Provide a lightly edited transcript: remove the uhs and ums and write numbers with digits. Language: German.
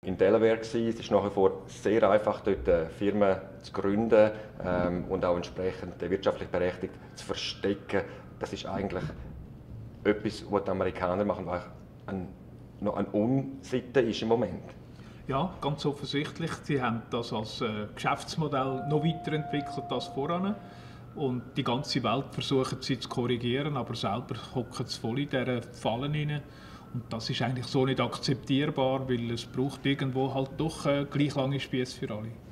in Delaware gewesen. Es ist nach wie vor sehr einfach, dort Firmen zu gründen und auch entsprechend wirtschaftlich berechtigt zu verstecken. Das ist eigentlich etwas, was die Amerikaner machen, was noch eine Unsitte ist im Moment. Ja, ganz offensichtlich. Sie haben das als Geschäftsmodell noch weiterentwickelt als voran. Und die ganze Welt versucht sie zu korrigieren, aber selber hocken sie voll in dieser Falle rein. Und das ist eigentlich so nicht akzeptierbar, weil es braucht irgendwo halt doch gleich lange Spiesse für alle.